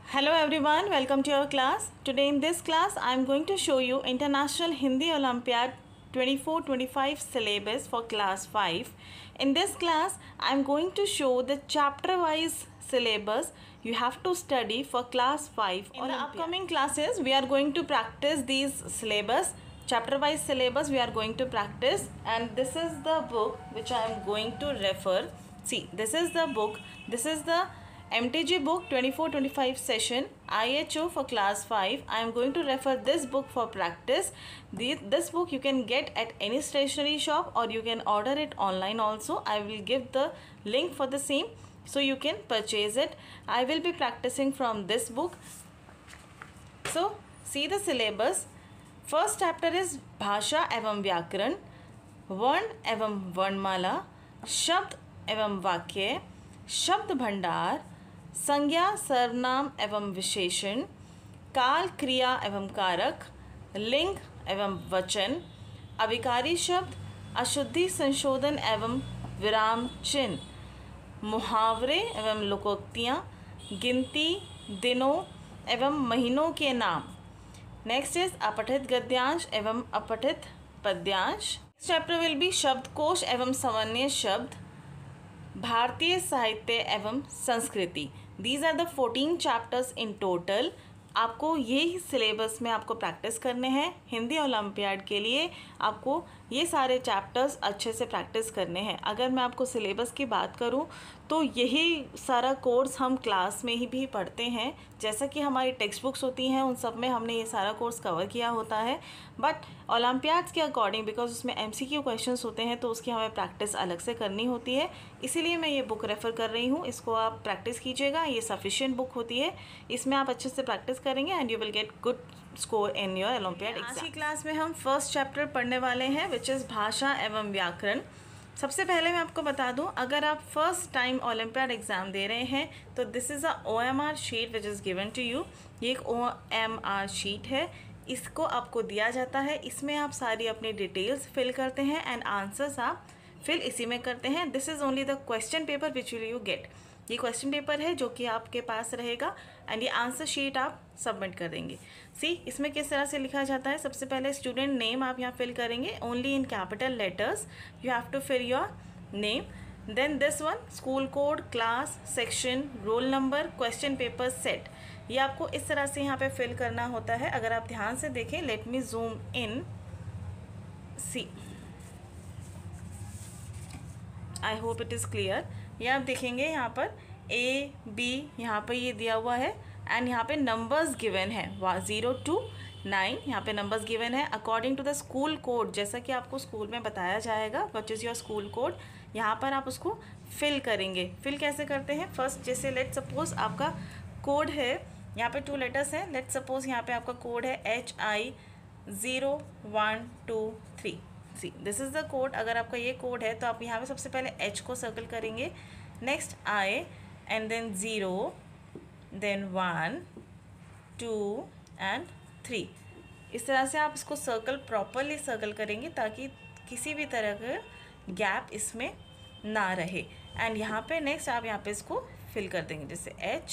Hello everyone, welcome to our class. Today in this class I am going to show you International Hindi Olympiad 24-25 syllabus for class 5. In this class I am going to show the chapter wise syllabus you have to study for class 5. In the upcoming classes we are going to practice these syllabus. Chapter wise syllabus we are going to practice, and this is the book which I am going to refer. See, this is the book. This is the MTG book 24-25 session IHO for class 5. I am going to refer this book for practice. This book you can get at any stationery shop or you can order it online also. I will give the link for the same so you can purchase it. I will be practicing from this book. So see the syllabus. First chapter is भाषा एवं व्याकरण, वर्ण एवं वर्णमाला, शब्द एवं वाक्य, शब्द भंडार, संज्ञा सर्वनाम एवं विशेषण, काल क्रिया एवं कारक, लिंग एवं वचन, अभिकारी शब्द, अशुद्धि संशोधन एवं विराम चिन्ह, मुहावरे एवं लोकोक्तियाँ, गिनती, दिनों एवं महीनों के नाम. नेक्स्ट इज अपठित गद्यांश एवं अपठित पद्यांश. चैप्टर विल बी शब्दकोश एवं सामान्य शब्द, भारतीय साहित्य एवं संस्कृति. These are the 14 chapters in total. आपको यही सिलेबस में आपको प्रैक्टिस करने हैं. हिंदी ओलंपियाड के लिए आपको ये सारे चैप्टर्स अच्छे से प्रैक्टिस करने हैं. अगर मैं आपको सिलेबस की बात करूं तो यही सारा कोर्स हम क्लास में ही भी पढ़ते हैं. जैसा कि हमारी टेक्स्ट बुक्स होती हैं उन सब में हमने ये सारा कोर्स कवर किया होता है. बट ओलंपियाड्स के अकॉर्डिंग, बिकॉज उसमें MCQ क्वेश्चंस होते हैं तो उसकी हमें प्रैक्टिस अलग से करनी होती है. इसीलिए मैं ये बुक रेफ़र कर रही हूँ. इसको आप प्रैक्टिस कीजिएगा. ये सफिशिएंट बुक होती है. इसमें आप अच्छे से प्रैक्टिस करेंगे and you will get good score in your olympiad exam. आज की क्लास में हम फर्स्ट चैप्टर पढ़ने वाले हैं विच इज़ भाषा एवं व्याकरण. सबसे पहले मैं आपको बता दूं, अगर आप फर्स्ट टाइम ओलंपियाड एग्ज़ाम दे रहे हैं तो this is a OMR sheet which is given to you. ये एक OMR शीट है. इसको आपको दिया जाता है. इसमें आप सारी अपनी डिटेल्स फिल करते हैं एंड आंसर्स आप फिल इसी में करते हैं. This is only the question paper which will you get. ये क्वेश्चन पेपर है जो कि आपके पास रहेगा एंड ये आंसर शीट आप सबमिट कर देंगे. सी, इसमें किस तरह से लिखा जाता है. सबसे पहले स्टूडेंट नेम आप यहाँ फिल करेंगे. Only in capital letters you have to fill your name. Then this one, school code, class, section, roll number, question paper set. ये आपको इस तरह से यहाँ पे फिल करना होता है. अगर आप ध्यान से देखें, let me zoom in. See, I hope it is clear. ये आप देखेंगे यहाँ पर A, B यहाँ पर ये दिया हुआ है एंड यहाँ पे नंबर्स गिवन है 0 to 9. यहाँ पे नंबर्स गिवन है according to the school code. जैसा कि आपको स्कूल में बताया जाएगा what is your school code. यहाँ पर आप उसको फिल करेंगे. फिल कैसे करते हैं? फर्स्ट, जैसे लेट सपोज आपका कोड है, यहाँ पे 2 लेटर्स हैं. लेट सपोज यहाँ पे आपका कोड है HI0123. See, this is the code. अगर आपका ये कोड है तो आप यहाँ पे सबसे पहले H को सर्कल करेंगे, next I and then 0, then 1, 2 and 3. इस तरह से आप इसको सर्कल प्रॉपरली सर्कल करेंगे ताकि किसी भी तरह का गैप इसमें ना रहे. एंड यहाँ पे नेक्स्ट आप यहाँ पे इसको फिल कर देंगे, जैसे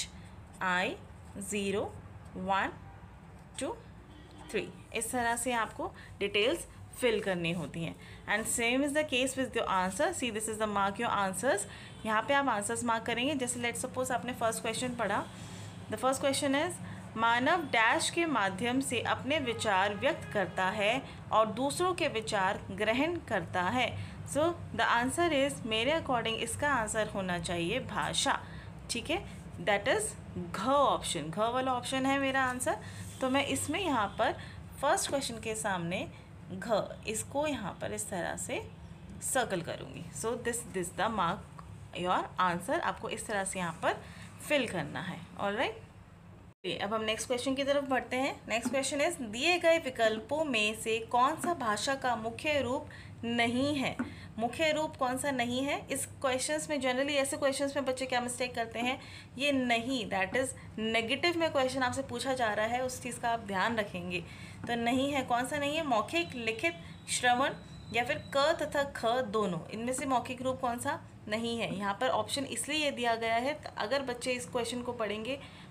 HI0123. इस तरह से आपको डिटेल्स फिल करनी होती हैं. And same is the case with your answer. See, this is the mark your answers. यहाँ पे आप आंसर्स मार्क करेंगे. जैसे लेट सपोज आपने फर्स्ट क्वेश्चन पढ़ा. द फर्स्ट क्वेश्चन इज, मानव डैश के माध्यम से अपने विचार व्यक्त करता है और दूसरों के विचार ग्रहण करता है. सो द आंसर इज़, मेरे अकॉर्डिंग इसका आंसर होना चाहिए भाषा. ठीक है, दैट इज़ घ ऑप्शन. घ वाला ऑप्शन है मेरा आंसर. तो मैं इसमें यहाँ पर फर्स्ट क्वेश्चन के सामने घ, इसको यहाँ पर इस तरह से सर्कल करूँगी. So this the mark your answer. आपको इस तरह से यहाँ पर फिल करना है. ऑलराइट, अब हम नेक्स्ट क्वेश्चन की तरफ बढ़ते हैं. नेक्स्ट क्वेश्चन इज, दिए गए विकल्पों में से कौन सा भाषा का मुख्य रूप नहीं है. मुख्य रूप कौन सा नहीं है? इस क्वेश्चंस में जनरली ऐसे क्वेश्चंस में बच्चे क्या मिस्टेक करते हैं, ये नहीं, दैट इज़ नेगेटिव में क्वेश्चन आपसे पूछा जा रहा है, उस चीज़ का आप ध्यान रखेंगे. तो नहीं है, कौन सा नहीं है? मौखिक, लिखित, श्रवण या फिर क तथा ख दोनों. इनमें से मौखिक रूप कौन सा नहीं है? यहाँ पर ऑप्शन इसलिए ये दिया गया है, अगर बच्चे इस क्वेश्चन को पढ़ेंगे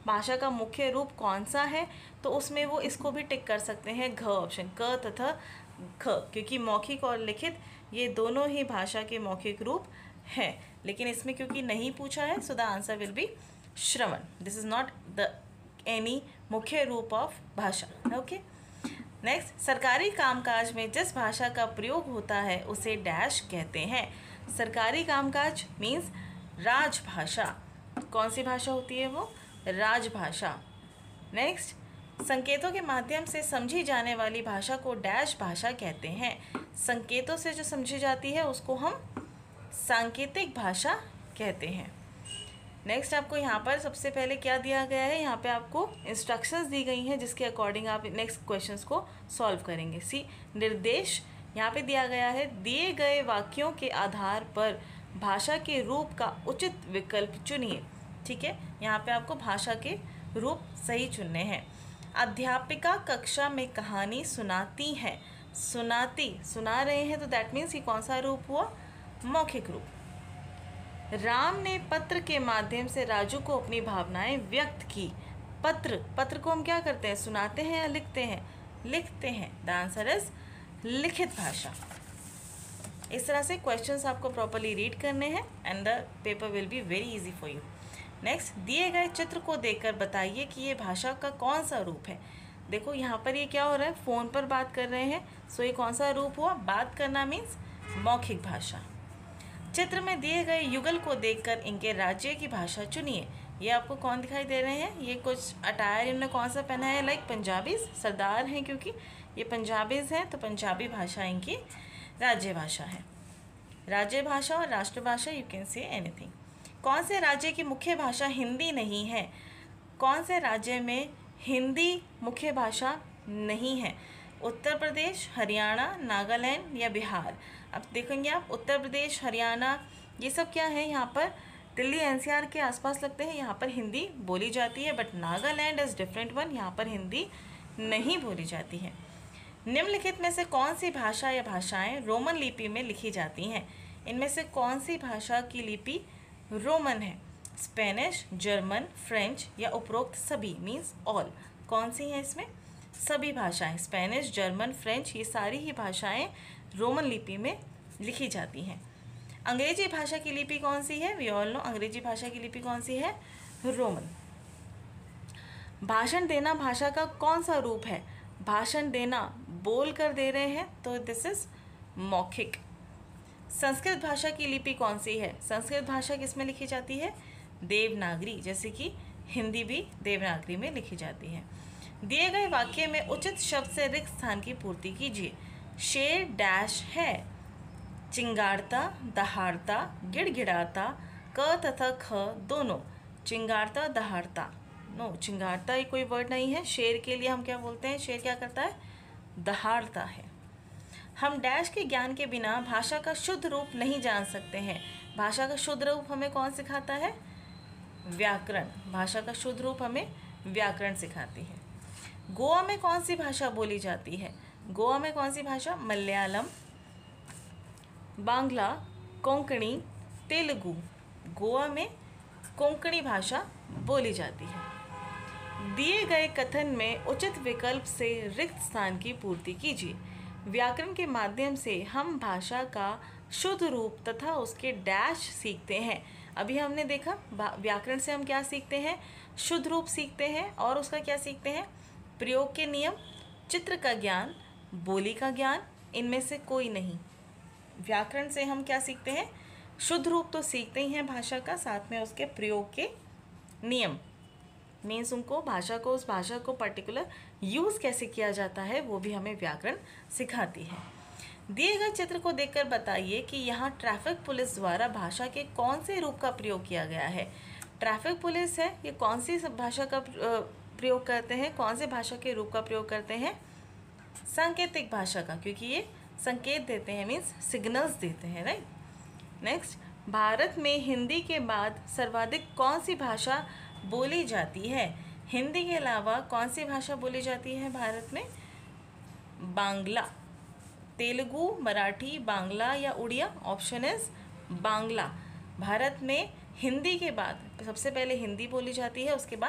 भाषा का मुख्य रूप कौन सा है, तो उसमें वो इसको भी टिक कर सकते हैं, घ ऑप्शन, क तथा ख, क्योंकि मौखिक और लिखित ये दोनों ही भाषा के मौखिक रूप हैं। लेकिन इसमें क्योंकि नहीं पूछा है, so the answer will be श्रवण। This is not the any मुख्य रूप ऑफ भाषा। ओके, नेक्स्ट, सरकारी कामकाज में जिस भाषा का प्रयोग होता है उसे डैश कहते हैं। सरकारी कामकाज मीन्स राजभाषा। कौन सी भाषा होती है वो? राजभाषा। नेक्स्ट, संकेतों के माध्यम से समझी जाने वाली भाषा को डैश भाषा कहते हैं। संकेतों से जो समझी जाती है उसको हम सांकेतिक भाषा कहते हैं। नेक्स्ट, आपको यहाँ पर सबसे पहले क्या दिया गया है, यहाँ पे आपको इंस्ट्रक्शंस दी गई हैं जिसके अकॉर्डिंग आप नेक्स्ट क्वेश्चंस को सॉल्व करेंगे। सी, निर्देश यहाँ पे दिया गया है, दिए गए वाक्यों के आधार पर भाषा के रूप का उचित विकल्प चुनिए। ठीक है, यहाँ पे आपको भाषा के रूप सही चुनने हैं। अध्यापिका कक्षा में कहानी सुनाती है। सुनाती, सुना रहे हैं, तो दैट मीन्स ये कौन सा रूप हुआ? मौखिक रूप। राम ने पत्र के माध्यम से राजू को अपनी भावनाएं व्यक्त की। पत्र, पत्र को हम क्या करते हैं? सुनाते हैं या लिखते हैं? लिखते हैं। द आंसर इज लिखित भाषा। इस तरह से क्वेश्चंस आपको प्रॉपर्ली रीड करने हैं and the paper will be very easy for you. Next, दिए गए चित्र को देखकर बताइए कि ये भाषा का कौन सा रूप है। देखो यहाँ पर ये क्या हो रहा है, फ़ोन पर बात कर रहे हैं, सो ये कौन सा रूप हुआ? बात करना मीन्स मौखिक भाषा। चित्र में दिए गए युगल को देखकर इनके राज्य की भाषा चुनिए। ये आपको कौन दिखाई दे रहे हैं? ये कुछ अटायर इन्होंने कौन सा पहना है? लाइक पंजाबीज, सरदार हैं क्योंकि ये पंजाबीज हैं, तो पंजाबी भाषा इनकी राज्य भाषा है। राज्य भाषा और राष्ट्रभाषा, यू कैन से एनीथिंग। कौन से राज्य की मुख्य भाषा हिंदी नहीं है? कौन से राज्य में हिंदी मुख्य भाषा नहीं है? उत्तर प्रदेश, हरियाणा, नागालैंड या बिहार। अब देखेंगे आप, उत्तर प्रदेश, हरियाणा, ये सब क्या है? यहाँ पर दिल्ली एनसीआर के आसपास लगते हैं, यहाँ पर हिंदी बोली जाती है। But Nagaland is different one, यहाँ पर हिंदी नहीं बोली जाती है। निम्नलिखित में से कौन सी भाषा या भाषाएं रोमन लिपि में लिखी जाती हैं? इनमें से कौन सी भाषा की लिपि रोमन है? स्पेनिश, जर्मन, फ्रेंच या उपरोक्त सभी मीन्स ऑल। कौन सी हैं इसमें? सभी भाषाएं, स्पेनिश, जर्मन, फ्रेंच, ये सारी ही भाषाएं रोमन लिपि में लिखी जाती हैं। अंग्रेजी भाषा की लिपि कौन सी है? वी ऑल नो अंग्रेजी भाषा की लिपि कौन सी है? रोमन। भाषण देना भाषा का कौन सा रूप है? भाषण देना, बोल कर दे रहे हैं, तो दिस इज मौखिक। संस्कृत भाषा की लिपि कौन सी है? संस्कृत भाषा किस में लिखी जाती है? देवनागरी, जैसे कि हिंदी भी देवनागरी में लिखी जाती है। दिए गए वाक्य में उचित शब्द से रिक्त स्थान की पूर्ति कीजिए। शेर डैश है। चिंगारता, दहाड़ता, गिड़गिड़ाता, क तथा ख दोनों। चिंगारता, दहाड़ता, नो, चिंगारता ये कोई वर्ड नहीं है। शेर के लिए हम क्या बोलते हैं? शेर क्या करता है? दहाड़ता है। हम डैश के ज्ञान के बिना भाषा का शुद्ध रूप नहीं जान सकते हैं। भाषा का शुद्ध रूप हमें कौन सिखाता है? व्याकरण। भाषा का शुद्ध रूप हमें व्याकरण सिखाती है। गोवा में कौन सी भाषा बोली जाती है? गोवा में कौन सी भाषा? मलयालम, बांग्ला, कोंकणी, तेलुगु। गोवा में कोंकणी भाषा बोली जाती है। दिए गए कथन में उचित विकल्प से रिक्त स्थान की पूर्ति कीजिए। व्याकरण के माध्यम से हम भाषा का शुद्ध रूप तथा उसके डैश सीखते हैं। अभी हमने देखा व्याकरण से हम क्या सीखते हैं? शुद्ध रूप सीखते हैं और उसका क्या सीखते हैं? प्रयोग के नियम, चित्र का ज्ञान, बोली का ज्ञान, इनमें से कोई नहीं। व्याकरण से हम क्या सीखते हैं? शुद्ध रूप तो सीखते ही हैं भाषा का, साथ में उसके प्रयोग के नियम मीन्स उनको भाषा को, उस भाषा को पर्टिकुलर यूज़ कैसे किया जाता है वो भी हमें व्याकरण सिखाती है। दिए गए चित्र को देखकर बताइए कि यहाँ ट्रैफिक पुलिस द्वारा भाषा के कौन से रूप का प्रयोग किया गया है। ट्रैफिक पुलिस है, ये कौन सी भाषा का प्रयोग करते हैं? कौन से भाषा के रूप का प्रयोग करते हैं? सांकेतिक भाषा का, क्योंकि ये संकेत देते हैं मीन्स सिग्नल्स देते हैं, राइट। नेक्स्ट, भारत में हिंदी के बाद सर्वाधिक कौन सी भाषा बोली जाती है? हिंदी के अलावा कौन सी भाषा बोली जाती है भारत में? बांग्ला, तेलुगु, मराठी, बांग्ला या उड़िया। Option is Bangla. भारत में हिंदी के बाद सबसे पहले हिंदी बोली जाती है, उसके बाद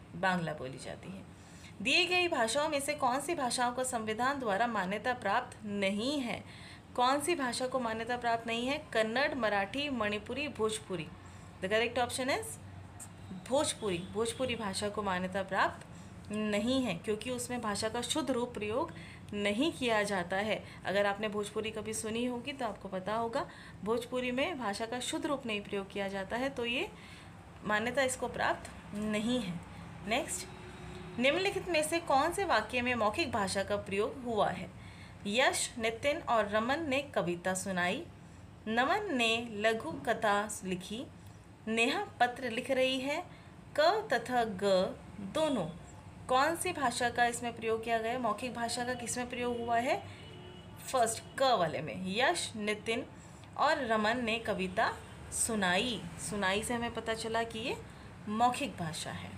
बांग्ला बोली जाती है। दिए गई भाषाओं में से कौन सी भाषाओं को संविधान द्वारा मान्यता प्राप्त नहीं है? कौन सी भाषा को मान्यता प्राप्त नहीं है? Kannada, Marathi, Manipuri, Bhojpuri. The correct option is Bhojpuri. Bhojpuri भाषा को मान्यता प्राप्त नहीं है क्योंकि उसमें भाषा का शुद्ध रूप प्रयोग नहीं किया जाता है। अगर आपने भोजपुरी कभी सुनी होगी तो आपको पता होगा भोजपुरी में भाषा का शुद्ध रूप नहीं प्रयोग किया जाता है, तो ये मान्यता इसको प्राप्त नहीं है। नेक्स्ट, निम्नलिखित में से कौन से वाक्य में मौखिक भाषा का प्रयोग हुआ है? यश, नितिन और रमन ने कविता सुनाई, नमन ने लघु कथा लिखी, नेहा पत्र लिख रही है, क तथा ग दोनों कौन सी भाषा का इसमें प्रयोग किया गया? मौखिक भाषा का किसमें प्रयोग हुआ है? फर्स्ट क वाले में। यश, नितिन और रमन ने कविता सुनाई। सुनाई से हमें पता चला कि ये मौखिक भाषा है।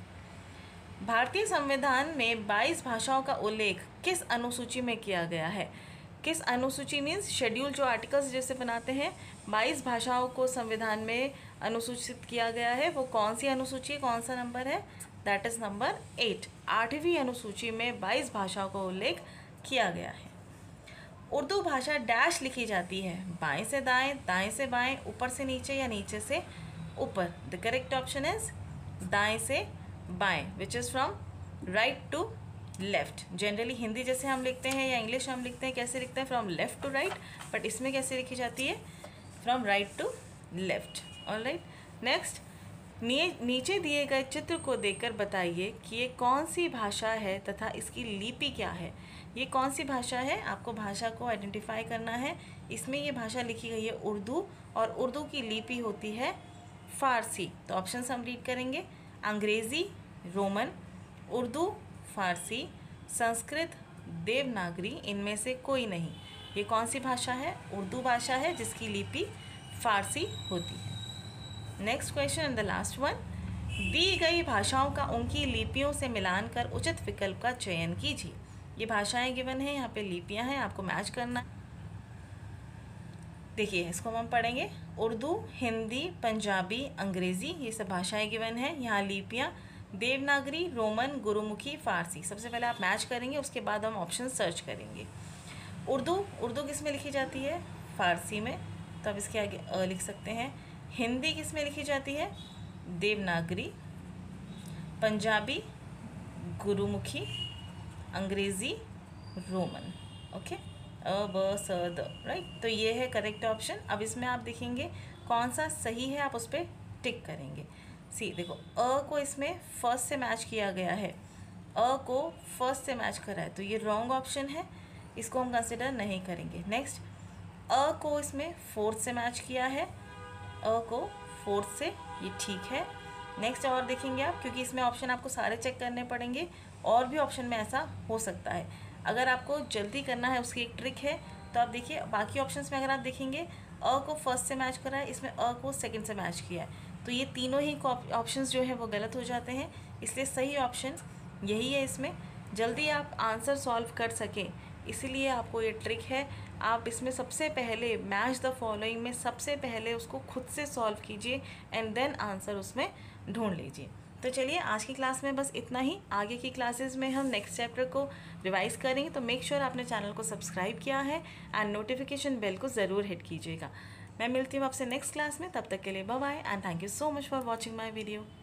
भारतीय संविधान में 22 भाषाओं का उल्लेख किस अनुसूची में किया गया है? किस अनुसूची मीन्स शेड्यूल, जो आर्टिकल्स जैसे बनाते हैं, 22 भाषाओं को संविधान में अनुसूचित किया गया है। वो कौन सी अनुसूची है, कौन सा नंबर है? That is number 8। 8वीं अनुसूची में 22 भाषाओं का उल्लेख किया गया है। उर्दू भाषा डैश लिखी जाती है? बाएं से दाएं, दाएं से बाएं, ऊपर से नीचे या नीचे से ऊपर? द करेक्ट ऑप्शन इज दाएं से बाएं, which is from right to left. Generally Hindi जैसे हम लिखते हैं या इंग्लिश हम लिखते हैं, कैसे लिखते हैं? From left to right, but इसमें कैसे लिखी जाती है? From right to left. Alright, next, नीचे दिए गए चित्र को देखकर बताइए कि ये कौन सी भाषा है तथा इसकी लिपि क्या है। ये कौन सी भाषा है? आपको भाषा को आइडेंटिफाई करना है। इसमें ये भाषा लिखी गई है उर्दू, और उर्दू की लिपि होती है फारसी। तो ऑप्शन हम रीड करेंगे, अंग्रेज़ी, रोमन, उर्दू, फारसी, संस्कृत, देवनागरी, इनमें से कोई नहीं। ये कौन सी भाषा है? उर्दू भाषा है जिसकी लिपि फारसी होती है। Next question and the last one, दी गई भाषाओं का उनकी लिपियों से मिलान कर उचित विकल्प का चयन कीजिए। ये भाषाएं गिवन है, यहाँ पे लिपियाँ हैं, आपको मैच करना। देखिए इसको हम पढ़ेंगे, उर्दू, हिंदी, पंजाबी, अंग्रेज़ी, ये सब भाषाएं गिवन है। यहाँ लिपियाँ देवनागरी, रोमन, गुरुमुखी, फारसी। सबसे पहले आप मैच करेंगे, उसके बाद हम ऑप्शन सर्च करेंगे। उर्दू किस में लिखी जाती है? फारसी में, तो अब इसके आगे अ लिख सकते हैं। हिंदी किस में लिखी जाती है? देवनागरी। पंजाबी गुरुमुखी, अंग्रेज़ी रोमन। ओके, अ ब स द, राइट। तो ये है करेक्ट ऑप्शन। अब इसमें आप देखेंगे कौन सा सही है, आप उस पर टिक करेंगे। सी देखो, अ को इसमें फर्स्ट से मैच किया गया है, अ को फर्स्ट से मैच करा है, तो ये रॉन्ग ऑप्शन है, इसको हम कंसिडर नहीं करेंगे। नेक्स्ट, अ को इसमें फोर्थ से मैच किया है, अ को फोर्थ से, ये ठीक है। नेक्स्ट और देखेंगे आप, क्योंकि इसमें ऑप्शन आपको सारे चेक करने पड़ेंगे, और भी ऑप्शन में ऐसा हो सकता है। अगर आपको जल्दी करना है, उसकी एक ट्रिक है। तो आप देखिए बाकी ऑप्शंस में अगर आप देखेंगे, अ को फर्स्ट से मैच करा है, इसमें अ को सेकंड से मैच किया है, तो ये तीनों ही ऑप्शंस जो है वो गलत हो जाते हैं। इसलिए सही ऑप्शन यही है। इसमें जल्दी आप आंसर सॉल्व कर सकें, इसीलिए आपको ये ट्रिक है। आप इसमें सबसे पहले मैच द फॉलोइंग में सबसे पहले उसको खुद से सॉल्व कीजिए एंड देन आंसर उसमें ढूंढ लीजिए। तो चलिए आज की क्लास में बस इतना ही। आगे की क्लासेस में हम नेक्स्ट चैप्टर को रिवाइज करेंगे, तो मेक श्योर आपने चैनल को सब्सक्राइब किया है एंड नोटिफिकेशन बेल को ज़रूर हिट कीजिएगा। मैं मिलती हूँ आपसे नेक्स्ट क्लास में, तब तक के लिए bye bye and thank you so much for watching my video.